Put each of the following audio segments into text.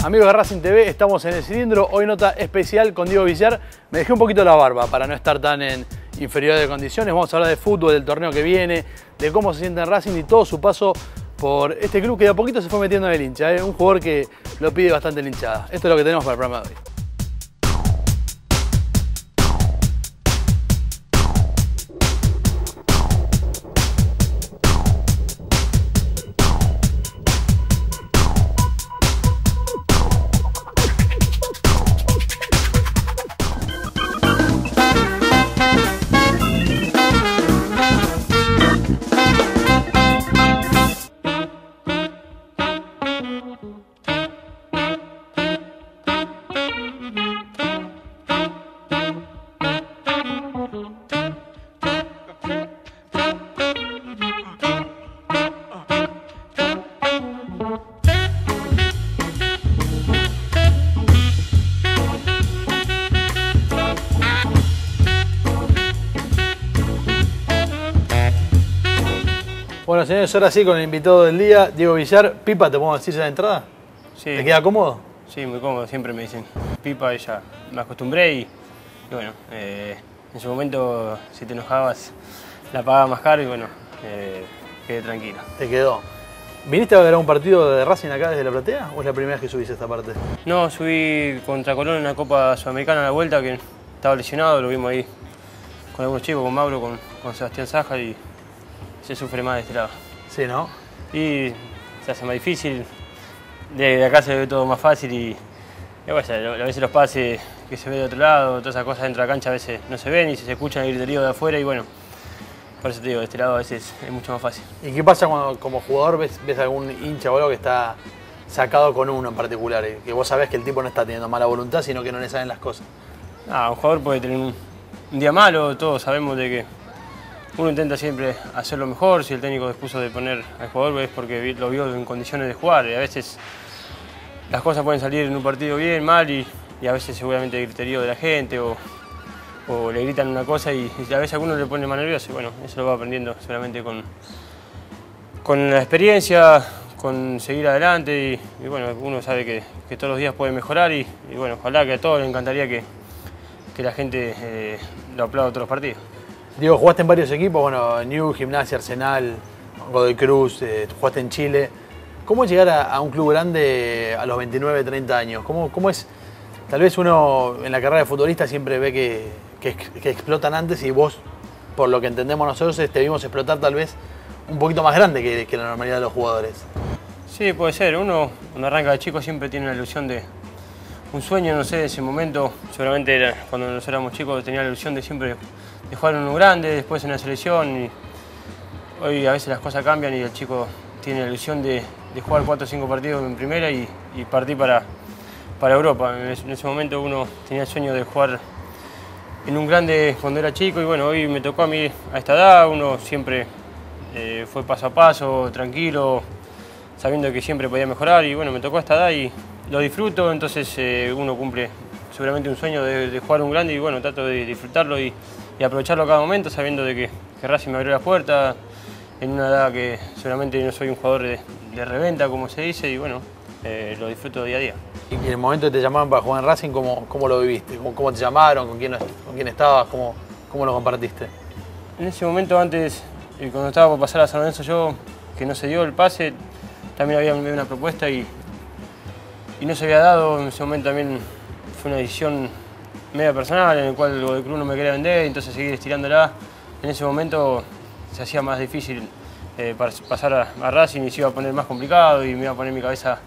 Amigos de Racing TV, estamos en El Cilindro. Hoy nota especial con Diego Villar. Me dejé un poquito la barba para no estar tan en inferioridad de condiciones. Vamos a hablar de fútbol, del torneo que viene, de cómo se siente en Racing y todo su paso por este club que de a poquito se fue metiendo en el hincha. Un jugador que lo pide bastante la hinchada. Esto es lo que tenemos para el programa de hoy. Bueno, señores, ahora sí con el invitado del día, Diego Villar. Pipa, ¿te podemos decir ya de entrada? Sí. ¿Te queda cómodo? Sí, muy cómodo, siempre me dicen Pipa y ya me acostumbré y bueno, en su momento si te enojabas la pagaba más caro y bueno, quedé tranquilo. Te quedó. ¿Viniste a ver un partido de Racing acá desde La Platea o es la primera vez que subís a esta parte? No, subí contra Colón en una Copa Sudamericana a la vuelta que estaba lesionado, lo vimos ahí con algunos chicos, con Mauro, con Sebastián Saja y se sufre más de este lado. Sí, ¿no? Y se hace más difícil, de acá se ve todo más fácil y bueno, a veces los pases que se ve de otro lado, todas esas cosas dentro de la cancha a veces no se ven y se escuchan el griterío de afuera y bueno, por eso te digo, de este lado a veces es mucho más fácil. ¿Y qué pasa cuando como jugador ves algún hincha o algo que está sacado con uno en particular? Que vos sabés que el tipo no está teniendo mala voluntad, sino que no le salen las cosas. Un jugador puede tener un día malo, todos sabemos de que uno intenta siempre hacerlo mejor. Si el técnico dispuso de poner al jugador es porque lo vio en condiciones de jugar. Y a veces las cosas pueden salir en un partido bien, mal y a veces seguramente el griterío de la gente o le gritan una cosa y a veces a alguno le pone más nervioso. Y bueno, eso lo va aprendiendo seguramente con la experiencia, con seguir adelante y bueno, uno sabe que todos los días puede mejorar y bueno, ojalá que a todos les encantaría que la gente lo aplaude todos los partidos. Diego, jugaste en varios equipos, bueno, New, Gimnasia, Arsenal, Godoy Cruz, jugaste en Chile. ¿Cómo es llegar a un club grande a los 29, 30 años? ¿Cómo es? Tal vez uno en la carrera de futbolista siempre ve que explotan antes y vos, por lo que entendemos nosotros, te vimos explotar tal vez un poquito más grande que la normalidad de los jugadores. Sí, puede ser. Uno cuando arranca de chico siempre tiene la ilusión de un sueño, no sé, en ese momento, seguramente era cuando nosotros éramos chicos, tenía la ilusión de siempre de jugar en uno grande, después en la selección. Y hoy a veces las cosas cambian y el chico tiene la ilusión de jugar 4 o 5 partidos en primera y partir para Europa. En ese momento uno tenía el sueño de jugar en un grande cuando era chico y bueno, hoy me tocó a mí a esta edad, uno siempre fue paso a paso, tranquilo, sabiendo que siempre podía mejorar y bueno, me tocó a esta edad y lo disfruto, entonces uno cumple seguramente un sueño de jugar un grande y bueno, trato de disfrutarlo y aprovecharlo a cada momento, sabiendo de que Racing me abrió las puertas en una edad que seguramente no soy un jugador de reventa, como se dice, y bueno, lo disfruto día a día. Y en el momento que te llamaban para jugar en Racing, ¿cómo lo viviste? ¿Cómo te llamaron? ¿Con quién estabas? ¿Cómo lo compartiste? En ese momento antes, cuando estaba por pasar a San Lorenzo yo, que no se dio el pase, también había una propuesta y no se había dado. En ese momento también fue una decisión media personal en el cual el club no me quería vender, entonces seguir estirándola. En ese momento se hacía más difícil pasar a Racing y se iba a poner más complicado y me iba a poner mi cabeza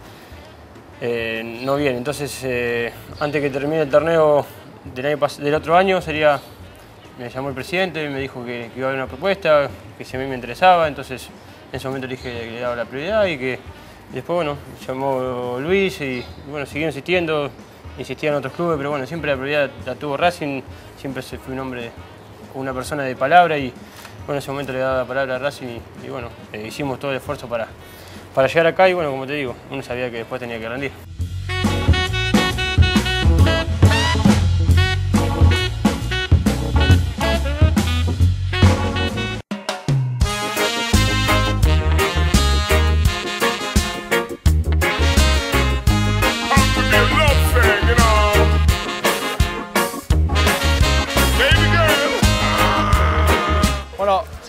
no bien. Entonces, antes que termine el torneo del otro año, me llamó el presidente y me dijo que iba a haber una propuesta, que si a mí me interesaba, entonces en ese momento le dije que le daba la prioridad y que después, bueno, llamó Luis y bueno, siguió insistiendo, insistía en otros clubes, pero bueno, siempre la prioridad la tuvo Racing, siempre fui un hombre, una persona de palabra y bueno, en ese momento le daba la palabra a Racing y bueno, hicimos todo el esfuerzo para llegar acá y bueno, como te digo, uno sabía que después tenía que rendir.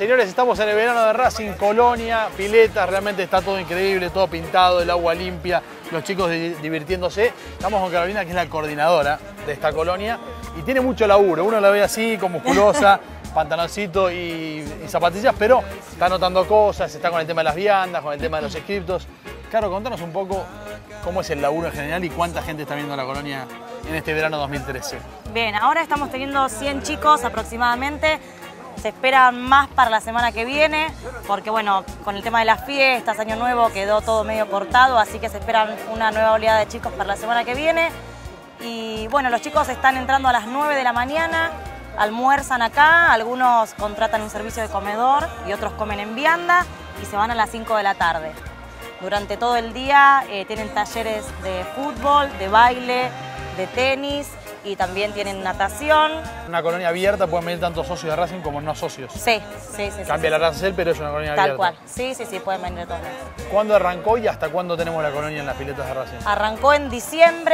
Señores, estamos en el verano de Racing, Colonia, piletas, realmente está todo increíble, todo pintado, el agua limpia, los chicos divirtiéndose. Estamos con Carolina, que es la coordinadora de esta colonia, y tiene mucho laburo. Uno la ve así, con musculosa, pantaloncito y zapatillas, pero está anotando cosas, está con el tema de las viandas, con el tema de los scriptos. Caro, contanos un poco cómo es el laburo en general y cuánta gente está viendo la colonia en este verano 2013. Bien, ahora estamos teniendo 100 chicos aproximadamente. Se esperan más para la semana que viene, porque bueno, con el tema de las fiestas, Año Nuevo, quedó todo medio cortado, así que se esperan una nueva oleada de chicos para la semana que viene. Y bueno, los chicos están entrando a las 9 de la mañana, almuerzan acá, algunos contratan un servicio de comedor y otros comen en vianda y se van a las 5 de la tarde. Durante todo el día tienen talleres de fútbol, de baile, de tenis y también tienen natación. Una colonia abierta, pueden venir tanto socios de Racing como no socios. Sí. Cambia el arancel, pero es una colonia abierta. Tal cual, sí, pueden venir de todos lados. ¿Cuándo arrancó y hasta cuándo tenemos la colonia en las piletas de Racing? Arrancó en diciembre,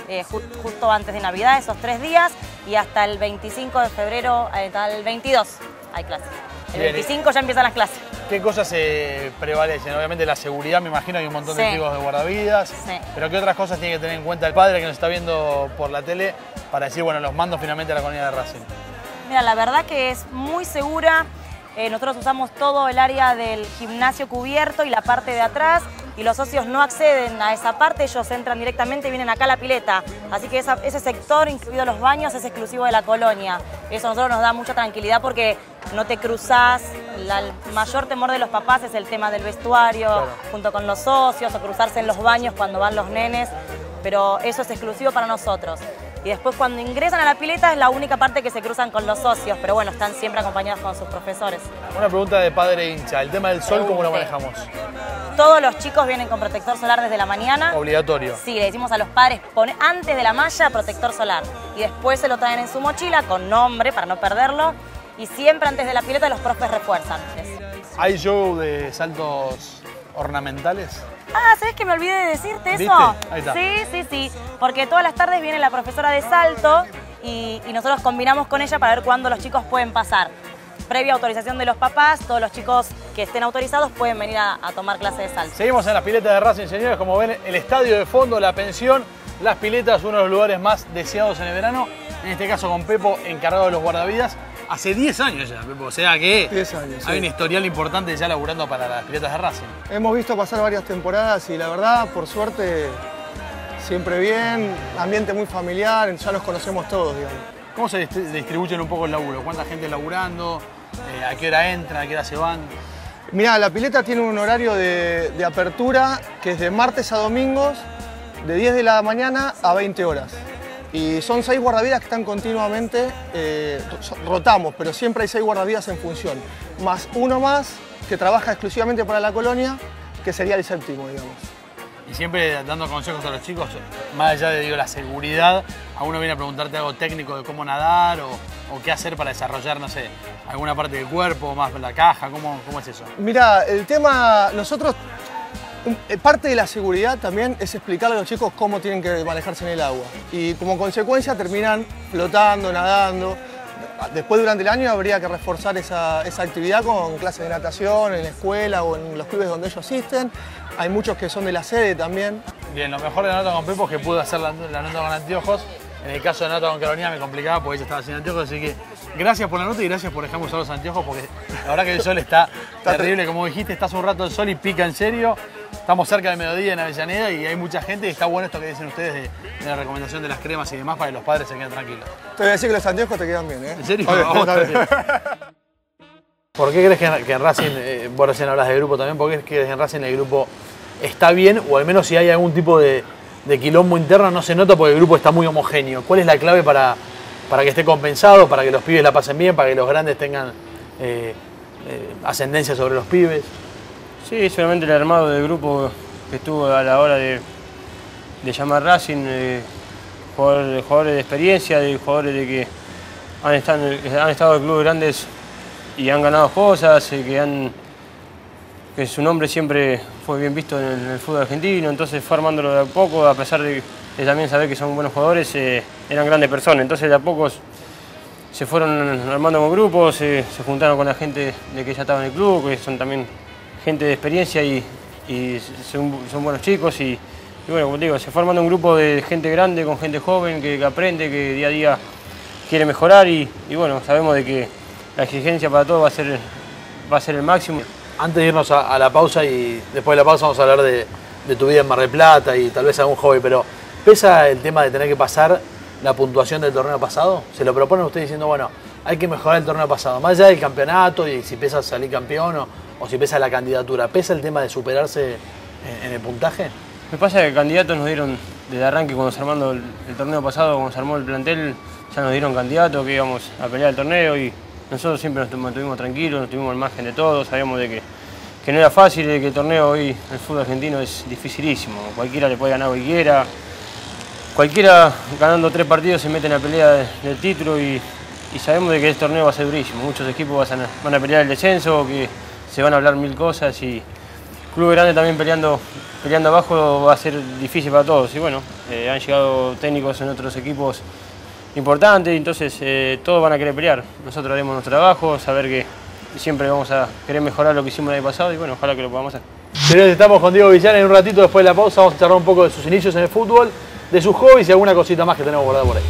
justo antes de Navidad, esos 3 días, y hasta el 25 de febrero, hasta el 22 hay clases. El 25 ya empiezan las clases. ¿Qué cosas prevalecen? Obviamente la seguridad, me imagino, hay un montón de chicos de guardavidas, pero ¿qué otras cosas tiene que tener en cuenta el padre que nos está viendo por la tele para decir, bueno, los mando finalmente a la colonia de Racing? Mira, la verdad que es muy segura. Nosotros usamos todo el área del gimnasio cubierto y la parte de atrás, y los socios no acceden a esa parte, ellos entran directamente y vienen acá a la pileta. Así que ese sector, incluido los baños, es exclusivo de la colonia. Eso a nosotros nos da mucha tranquilidad porque no te cruzás. El mayor temor de los papás es el tema del vestuario, claro, junto con los socios, o cruzarse en los baños cuando van los nenes, pero eso es exclusivo para nosotros. Y después cuando ingresan a la pileta es la única parte que se cruzan con los socios, pero bueno, están siempre acompañados con sus profesores. Una pregunta de padre hincha, el tema del sol, ¿cómo lo manejamos? Todos los chicos vienen con protector solar desde la mañana. ¿Obligatorio? Sí, le decimos a los padres, pon antes de la malla protector solar. Y después se lo traen en su mochila con nombre para no perderlo. Y siempre antes de la pileta los profes refuerzan. ¿Hay show de saltos ornamentales? Ah, ¿sabes que me olvidé de decirte eso? ¿Viste? Ahí está. Sí. Porque todas las tardes viene la profesora de salto y nosotros combinamos con ella para ver cuándo los chicos pueden pasar. Previa autorización de los papás, todos los chicos que estén autorizados pueden venir a tomar clase de salto. Seguimos en las piletas de Racing, señores. Como ven, el estadio de fondo, la pensión, las piletas, uno de los lugares más deseados en el verano. En este caso con Pepo, encargado de los guardavidas. Hace 10 años ya, Pepo. O sea que 10 años, hay un historial importante ya laburando para las piletas de Racing. Hemos visto pasar varias temporadas y la verdad, por suerte, siempre bien, ambiente muy familiar, ya nos conocemos todos, digamos. ¿Cómo se distribuyen un poco el laburo? ¿Cuánta gente laburando? ¿A qué hora entran? ¿A qué hora se van? Mirá, la pileta tiene un horario de apertura que es de martes a domingos, de 10 de la mañana a 20 horas. Y son 6 guardavidas que están continuamente, rotamos, pero siempre hay 6 guardavidas en función. Más uno más que trabaja exclusivamente para la colonia, que sería el séptimo, digamos. Y siempre dando consejos a los chicos, más allá de la seguridad, a uno viene a preguntarte algo técnico de cómo nadar o qué hacer para desarrollar, no sé, alguna parte del cuerpo, más la caja, ¿cómo es eso? Mira, el tema, nosotros, parte de la seguridad también es explicarle a los chicos cómo tienen que manejarse en el agua. Y como consecuencia terminan flotando, nadando. Después durante el año habría que reforzar esa actividad con clases de natación en la escuela o en los clubes donde ellos asisten. Hay muchos que son de la sede también. Bien, lo mejor de la nota con Pepo es que pude hacer la nota con anteojos. En el caso de la nota con Carolina me complicaba porque ella estaba sin anteojos, así que gracias por la nota y gracias por dejarme usar los anteojos porque la verdad que el sol está terrible. Como dijiste, está hace un rato el sol y pica en serio. Estamos cerca del mediodía en Avellaneda y hay mucha gente y está bueno esto que dicen ustedes de la recomendación de las cremas y demás para que los padres se queden tranquilos. Te voy a decir que los anteojos te quedan bien, ¿eh? ¿En serio? ¿Por qué crees que en Racing, vos recién hablas de grupo también, por qué crees que en Racing el grupo está bien, o al menos si hay algún tipo de quilombo interno no se nota porque el grupo está muy homogéneo? ¿Cuál es la clave para que esté compensado, para que los pibes la pasen bien, para que los grandes tengan ascendencia sobre los pibes? Sí, solamente el armado del grupo que estuvo a la hora de llamar Racing, jugadores de experiencia, de jugadores de que han estado en clubes grandes y han ganado cosas, que su nombre siempre fue bien visto en el fútbol argentino, entonces fue armándolo de a poco, a pesar de también saber que son buenos jugadores, eran grandes personas, entonces de a poco se fueron armando con grupos, se juntaron con la gente de que ya estaba en el club, que son también gente de experiencia y son buenos chicos. Y bueno, como te digo, se formando un grupo de gente grande con gente joven que aprende, que día a día quiere mejorar y bueno, sabemos de que la exigencia para todos va a ser el máximo. Antes de irnos a la pausa y después de la pausa vamos a hablar de tu vida en Mar del Plata y tal vez algún hobby, pero ¿pesa el tema de tener que pasar la puntuación del torneo pasado? ¿Se lo proponen ustedes diciendo, bueno, hay que mejorar el torneo pasado? Más allá del campeonato y si pesa salir campeón o si pesa la candidatura, ¿pesa el tema de superarse en el puntaje? Me pasa que candidatos nos dieron desde arranque cuando se armó el torneo pasado, cuando se armó el plantel, ya nos dieron candidatos que íbamos a pelear el torneo y nosotros siempre nos mantuvimos tranquilos, nos tuvimos al margen de todo, sabíamos de que no era fácil, de que el torneo hoy, el fútbol argentino es dificilísimo, cualquiera le puede ganar cualquiera ganando 3 partidos se mete en la pelea del título y sabemos de que este torneo va a ser durísimo, muchos equipos van a pelear el descenso, que se van a hablar 1000 cosas y club grande también peleando abajo va a ser difícil para todos y bueno, han llegado técnicos en otros equipos importante, entonces todos van a querer pelear. Nosotros haremos nuestro trabajo, saber que siempre vamos a querer mejorar lo que hicimos el año pasado y bueno, ojalá que lo podamos hacer. Señores, estamos con Diego Villán en un ratito después de la pausa, vamos a charlar un poco de sus inicios en el fútbol, de sus hobbies y alguna cosita más que tenemos guardada por ahí.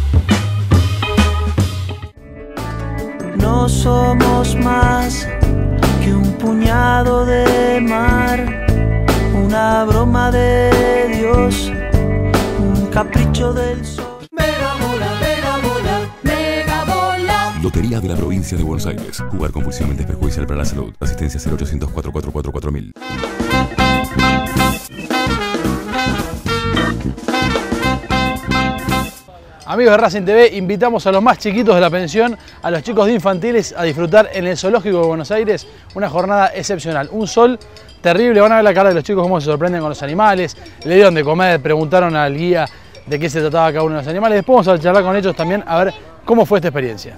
No somos más que un puñado de mar, una broma de Dios, un capricho del sol. Lotería de la Provincia de Buenos Aires. Jugar compulsivamente es perjudicial para la salud. Asistencia 0800 444 4000. Amigos de Racing TV, invitamos a los más chiquitos de la pensión, a los chicos de infantiles, a disfrutar en el Zoológico de Buenos Aires una jornada excepcional. Un sol terrible, van a ver la cara de los chicos cómo se sorprenden con los animales, le dieron de comer, preguntaron al guía de qué se trataba cada uno de los animales. Después vamos a charlar con ellos también a ver cómo fue esta experiencia.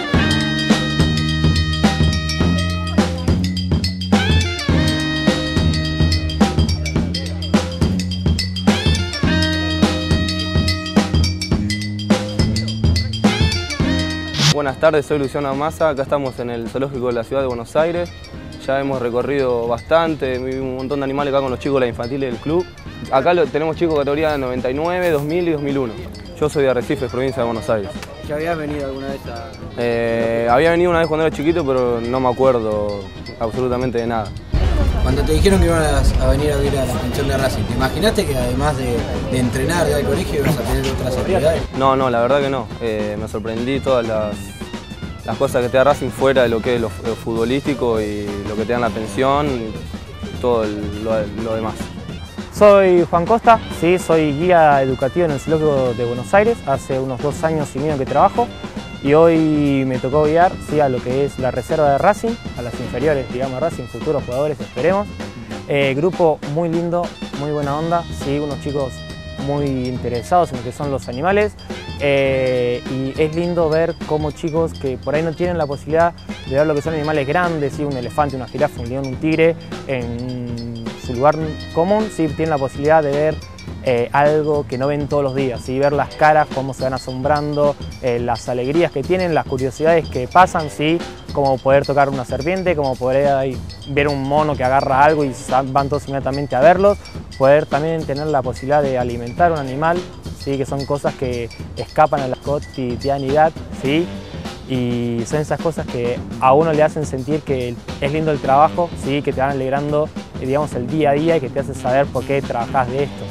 Buenas tardes, soy Luciano Massa, acá estamos en el Zoológico de la Ciudad de Buenos Aires. Ya hemos recorrido bastante, un montón de animales acá con los chicos de la infantil del club. Acá tenemos chicos de categoría de 99, 2000 y 2001. Yo soy de Arrecifes, provincia de Buenos Aires. ¿Ya habías venido alguna vez había venido una vez cuando era chiquito, pero no me acuerdo absolutamente de nada. Cuando te dijeron que ibas a venir a vivir a la pensión de Racing, ¿te imaginaste que además de entrenar de al colegio ibas a tener otras actividades? No, la verdad que no. Me sorprendí todas las cosas que te da Racing fuera de lo que es lo futbolístico y lo que te dan la pensión y todo lo demás. Soy Juan Costa, sí, soy guía educativo en el Zoológico de Buenos Aires. Hace unos 2 años y medio que trabajo y hoy me tocó guiar a lo que es la reserva de Racing, a las inferiores, digamos, Racing, futuros jugadores, esperemos. Grupo muy lindo, muy buena onda, sí, unos chicos muy interesados en lo que son los animales y es lindo ver cómo chicos que por ahí no tienen la posibilidad de ver lo que son animales grandes, ¿sí? Un elefante, una jirafa, un león, un tigre, en su lugar común, sí, tienen la posibilidad de ver algo que no ven todos los días, ¿sí? Ver las caras, cómo se van asombrando, las alegrías que tienen, las curiosidades que pasan, ¿sí? Como poder tocar una serpiente, como poder ver un mono que agarra algo y van todos inmediatamente a verlos, poder también tener la posibilidad de alimentar un animal, ¿sí? Que son cosas que escapan a la cotidianidad, ¿sí? Y son esas cosas que a uno le hacen sentir que es lindo el trabajo, ¿sí? Que te van alegrando, digamos, el día a día y que te hace saber por qué trabajás de esto.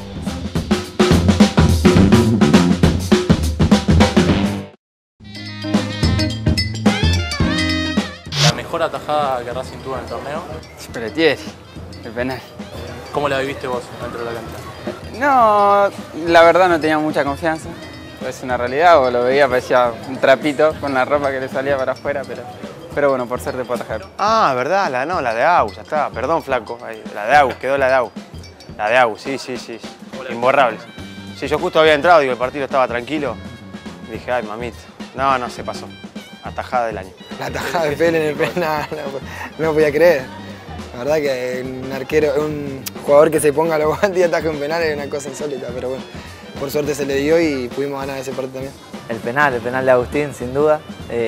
¿La mejor atajada que Racing tuvo en el torneo? Speletieri, el penal. ¿Cómo la viviste vos dentro de la cancha? No, la verdad no tenía mucha confianza. Es una realidad, o lo veía, parecía un trapito con la ropa que le salía para afuera, pero bueno, por suerte puedo atajar. Ah, verdad, la de Agus, ya está. Perdón, flaco. Ahí, la de Agus, quedó la de Agus. La de Agus, sí. Imborrable. Sí, yo justo había entrado, digo, el partido estaba tranquilo. Y dije, ay, mamita. No, se pasó. Atajada del año. La atajada de Pele en el penal, no podía creer. La verdad que un arquero, un jugador que se ponga los guantes y ataje un penal es una cosa insólita, pero bueno. por suerte se le dio y pudimos ganar ese partido también. El penal de Agustín, sin duda.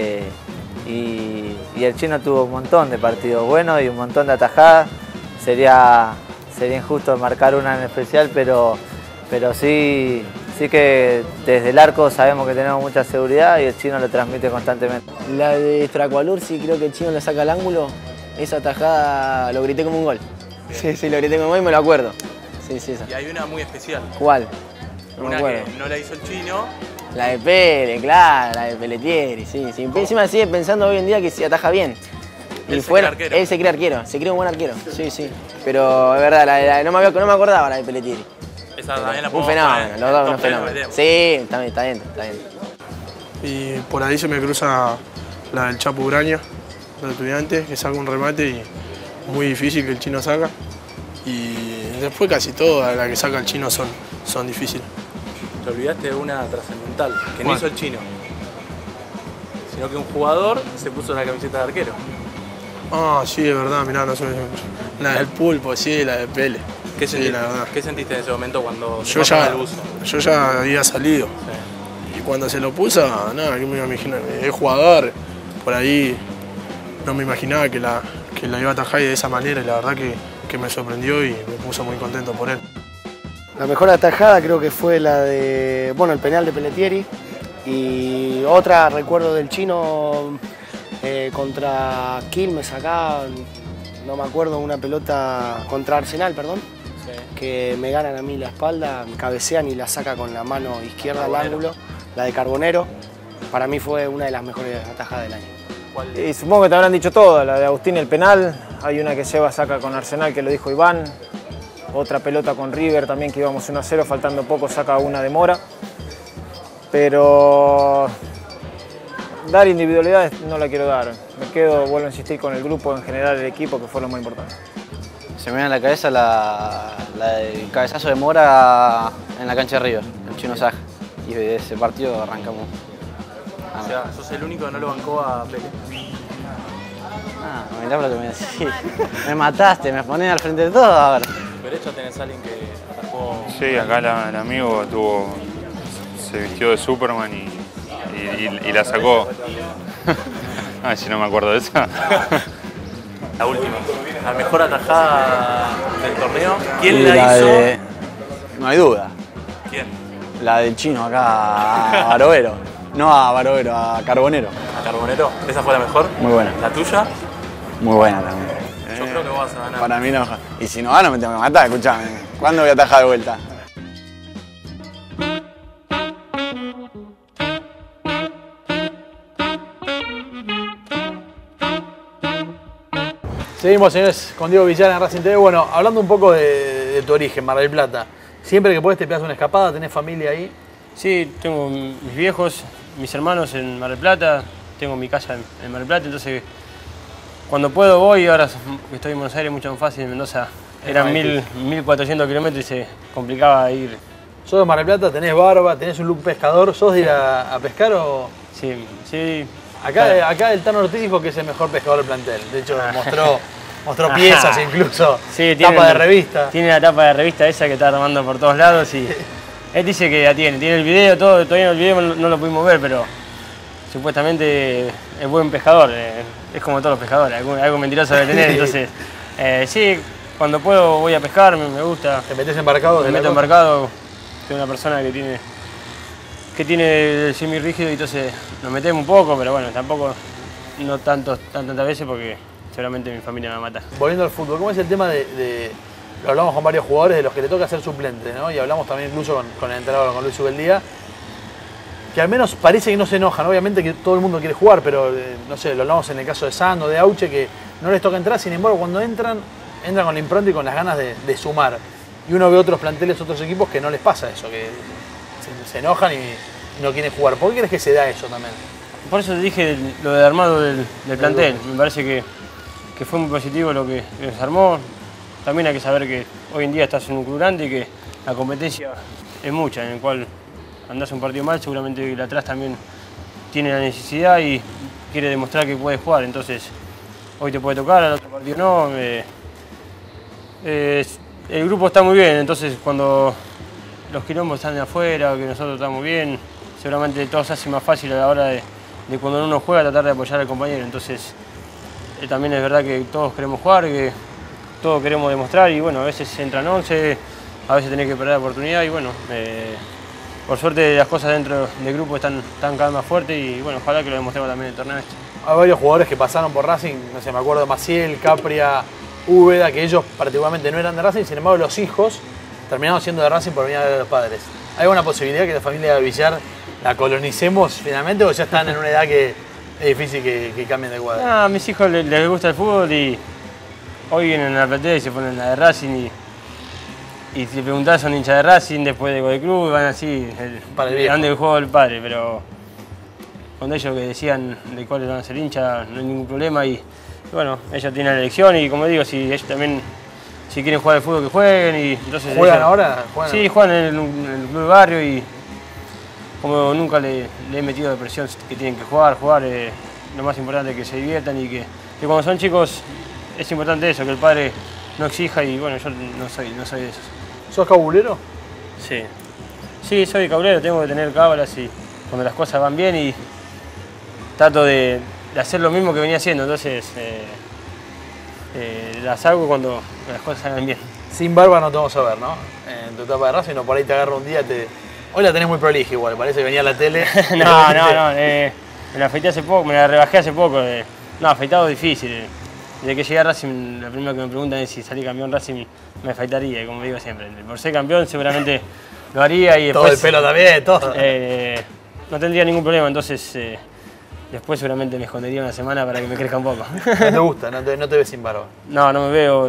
Y el Chino tuvo un montón de partidos buenos y un montón de atajadas. Sería injusto marcar una en especial, pero sí que desde el arco sabemos que tenemos mucha seguridad y el Chino lo transmite constantemente. La de Stracualur, sí creo que el Chino le saca al ángulo. Esa atajada lo grité como un gol. Sí, lo grité como un gol y me lo acuerdo. Sí, esa. Y hay una muy especial. ¿Cuál? No una me acuerdo. que no la hizo el Chino. La de Pele, claro, la de Pelletieri, sí. Encima sigue pensando hoy en día que se ataja bien. Él se cree arquero, se cree un buen arquero. Sí. Pero es verdad, no me acordaba la de Pelletieri. Esa también la un fenómeno, los dos unos fenómenos. Sí, está bien. Y por ahí se me cruza la del Chapo Uraña, del Estudiantes, que saca un remate y muy difícil que el Chino saca. Y después casi todas las que saca el Chino son difíciles. Te olvidaste de una trascendental, que no hizo el Chino, sino que un jugador se puso la camiseta de arquero. Ah, sí, es verdad, mirá, no sé. La del Pulpo, sí, la de Pele. ¿Qué sentiste en ese momento cuando yo ya había salido? Sí. Y cuando se lo puso, nada, que me iba a imaginar. El jugador, por ahí no me imaginaba que la iba a atajar de esa manera y la verdad que me sorprendió y me puso muy contento por él. La mejor atajada creo que fue la de, el penal de Pelletieri y otra recuerdo del Chino contra Quilmes acá, no me acuerdo, una pelota contra Arsenal, perdón. Que me ganan a mí la espalda, me cabecean y la saca con la mano izquierda al ángulo, la de Carbonero. Para mí fue una de las mejores atajadas del año. Y supongo que te habrán dicho todo, la de Agustín el penal, hay una que Seba saca con Arsenal que lo dijo Iván, otra pelota con River también que íbamos 1-0, faltando poco saca una de Mora. Pero dar individualidades no la quiero dar, vuelvo a insistir con el grupo, en general el equipo, que fue lo más importante. Se me viene a la cabeza el cabezazo de Mora en la cancha de River, el Chino Saja. Y de ese partido arrancamos. O sea, sos el único que no lo bancó a Pele. Mirá lo que me decís. Me mataste, me ponés al frente de todo ahora. ¿Derecho tenés a alguien que atajó? Sí, acá el amigo se vistió de Superman y la sacó. Ay, si no me acuerdo de esa. La última, la mejor atajada del torneo. ¿Quién la hizo? No hay duda. ¿Quién? La del Chino acá a Barovero. No a Barovero, a Carbonero. ¿A Carbonero? ¿Esa fue la mejor? Muy buena. ¿La tuya? Muy buena también. Yo creo que vos vas a ganar. Para mí no. Y si no gano me tengo que matar, escuchame. ¿Cuándo voy a atajar de vuelta? Seguimos, señores, con Diego Villar en Racing TV. Bueno, hablando un poco de tu origen, Mar del Plata. Siempre que podés te pegas una escapada, ¿tenés familia ahí? Sí, tengo mis viejos, mis hermanos en Mar del Plata, tengo mi casa en Mar del Plata, entonces cuando puedo voy. Ahora que estoy en Buenos Aires mucho más fácil, en Mendoza eran 1400 kilómetros y se complicaba ir. ¿Sos de Mar del Plata? ¿Tenés barba? ¿Tenés un look pescador? ¿Sos de ir a pescar o...? Sí. Acá el Tano Ortiz dijo que es el mejor pescador del plantel. De hecho, mostró piezas incluso, sí, tapa de revista. Tiene la tapa de revista esa que está armando por todos lados y él dice que la tiene el video, todavía el video no lo pudimos ver, pero supuestamente es buen pescador, es como todos los pescadores, algo mentiroso debe tener, entonces sí, cuando puedo voy a pescar, me gusta. ¿Te metes embarcado? Me meto embarcado, soy una persona que tiene el semirrígido y entonces nos metemos un poco, pero bueno, tampoco no tantas veces porque seguramente mi familia me mata. Volviendo al fútbol, ¿cómo es el tema lo hablamos con varios jugadores de los que le toca ser suplente, ¿no? Y hablamos también incluso con el entrenador, con Luis Ubeldía, que al menos parece que no se enojan. Obviamente que todo el mundo quiere jugar, pero no sé, lo hablamos en el caso de Sando, de Auche, que no les toca entrar, sin embargo cuando entran con la impronta y con las ganas de sumar. Y uno ve otros planteles, otros equipos que no les pasa eso, que se enojan y no quieren jugar. ¿Por qué crees que se da eso también? Por eso te dije lo del armado del plantel. Me parece que fue muy positivo lo que se armó. También hay que saber que hoy en día estás en un club grande y que la competencia es mucha, en el cual andás un partido mal, seguramente el de atrás también tiene la necesidad y quiere demostrar que puede jugar. Entonces, hoy te puede tocar, al otro partido no. El grupo está muy bien, entonces cuando los quilombos están de afuera, que nosotros estamos bien. Seguramente todo se hace más fácil a la hora de cuando uno juega tratar de apoyar al compañero. Entonces también es verdad que todos queremos jugar, que todos queremos demostrar y bueno, a veces entran 11, a veces tenés que perder la oportunidad y bueno, por suerte las cosas dentro del grupo están cada vez más fuertes y bueno, ojalá que lo demostremos también en el torneo este. Hay varios jugadores que pasaron por Racing, no sé, me acuerdo de Maciel, Capria, Úbeda, que ellos particularmente no eran de Racing, sin embargo los hijos terminaron siendo de Racing por venir a ver a los padres. ¿Hay alguna posibilidad que la familia de Villar la colonicemos finalmente o ya están en una edad que es difícil que cambien de cuadro? A mis hijos les gusta el fútbol y hoy vienen a la platea y se ponen la de Racing y si preguntás son hinchas de Racing, después de Godoy Cruz, van así, dan del juego del padre, pero con ellos que decían de cuáles van a ser hinchas no hay ningún problema y bueno, ellos tienen la elección y como digo, si ellos también si quieren jugar al fútbol que jueguen y entonces ¿Juegan ellos, ahora? Sí, juegan en el club de barrio y como nunca le he metido de presión que tienen que jugar, lo más importante es que se diviertan y que cuando son chicos es importante eso, que el padre no exija y bueno, yo no soy de esos. ¿Sos cabulero? Sí. Sí, soy cabulero, tengo que tener cábalas y cuando las cosas van bien y trato de hacer lo mismo que venía haciendo, entonces las hago cuando las cosas salgan bien. Sin barba no te vamos a ver, ¿no? En tu etapa de Racing, no por ahí te agarro un día, hoy la tenés muy prolija igual, parece que venía a la tele. No, me la afeité hace poco, me la rebajé hace poco. No, afeitado es difícil. Desde que llegué a Racing, la primera que me preguntan es si salí campeón Racing, me afeitaría, como digo siempre. Por ser campeón seguramente lo haría y después... Todo el pelo también, todo. No tendría ningún problema, entonces después seguramente me escondería una semana para que me crezca un poco. ¿No te gusta? ¿No te ves sin barba? No, no me veo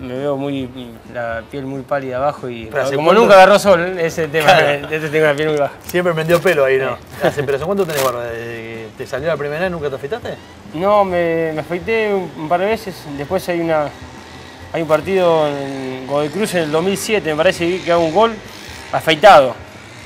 la piel muy pálida abajo y como nunca agarró sol, ese tema, tengo la piel muy baja. Siempre prendió pelo ahí, ¿no? Pero ¿hace cuánto tenés barba? ¿Te salió la primera vez? ¿Nunca te afeitaste? No, me afeité un par de veces, después hay un partido en Godoy Cruz en el 2007, me parece que hago un gol afeitado.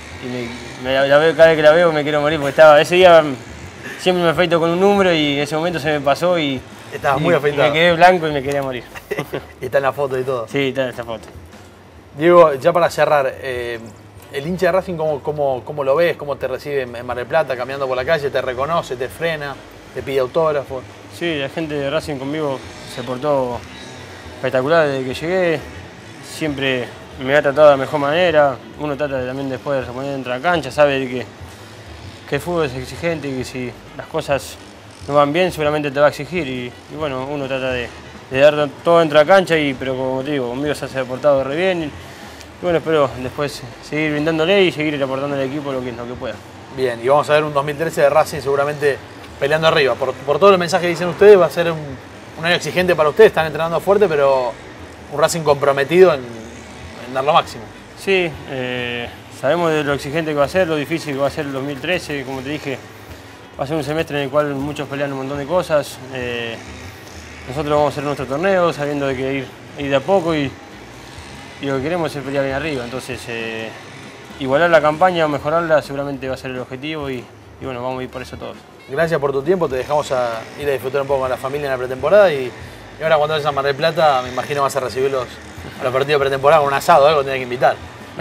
Y cada vez que la veo me quiero morir porque ese día siempre me afeito con un número y en ese momento se me pasó y estabas muy afeitado. Me quedé blanco y me quería morir. Y está en la foto y todo. Sí, está en esta foto. Diego, ya para cerrar, el hincha de Racing, ¿cómo lo ves? ¿Cómo te recibe en Mar del Plata, caminando por la calle? ¿Te reconoce, te frena, te pide autógrafos? Sí, la gente de Racing conmigo se portó espectacular desde que llegué. Siempre me ha tratado de la mejor manera. Uno trata también después de responder dentro de la cancha, sabe que el fútbol es exigente y que si las cosas no van bien seguramente te va a exigir y bueno, uno trata de dar todo dentro de la cancha, pero como te digo, conmigo se ha portado re bien y bueno, espero después seguir brindándole y seguir aportando al equipo lo que pueda. Bien, y vamos a ver un 2013 de Racing seguramente peleando arriba. Por todo el mensaje que dicen ustedes, va a ser un año exigente para ustedes, están entrenando fuerte, pero un Racing comprometido en dar lo máximo. Sí, sabemos de lo exigente que va a ser, lo difícil que va a ser el 2013, como te dije, va a ser un semestre en el cual muchos pelean un montón de cosas. Nosotros vamos a hacer nuestro torneo sabiendo de que ir de a poco y lo que queremos es pelear bien arriba. Entonces, igualar la campaña, mejorarla seguramente va a ser el objetivo y bueno, vamos a ir por eso todos. Gracias por tu tiempo, te dejamos ir a disfrutar un poco con la familia en la pretemporada y ahora cuando vayas a Mar del Plata me imagino vas a recibirlos a los partidos de pretemporada con un asado, algo tenés que invitar.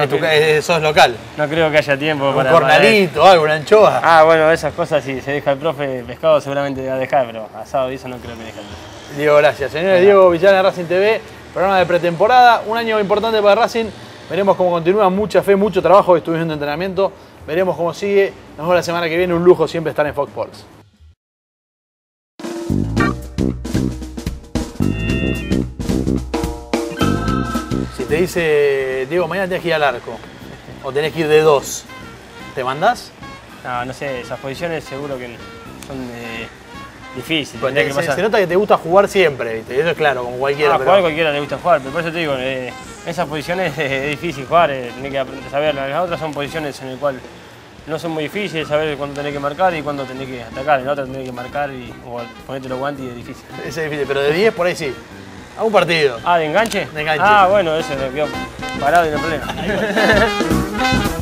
Sos local. No creo que haya tiempo para... Un cornalito, algo, una anchoa. Ah, bueno, esas cosas si se deja el profe, pescado seguramente va a dejar, pero asado y eso no creo que deje el profe. Diego, gracias. Señores, Diego Villar de Racing TV, programa de pretemporada, un año importante para Racing. Veremos cómo continúa, mucha fe, mucho trabajo, estuvimos en entrenamiento. Veremos cómo sigue. Nos vemos la semana que viene, un lujo siempre estar en Fox Sports. Si te dice, Diego, mañana tenés que ir al arco, o tenés que ir de 2, ¿te mandás? No sé, esas posiciones seguro que son difíciles. Se nota que te gusta jugar siempre, ¿viste? Eso es claro, como cualquiera. Jugar cualquiera le gusta jugar, pero por eso te digo, esas posiciones es difícil jugar, tenés que aprender a saberlas. Las otras son posiciones en las cuales no son muy difíciles, saber cuándo tenés que marcar y cuándo tenés que atacar. En la otra tenés que marcar o ponerte los guantes y es difícil. Eso es difícil, pero de 10 por ahí sí. A un partido. ¿De enganche? De enganche. Bueno, eso me quedó parado y no hay problema.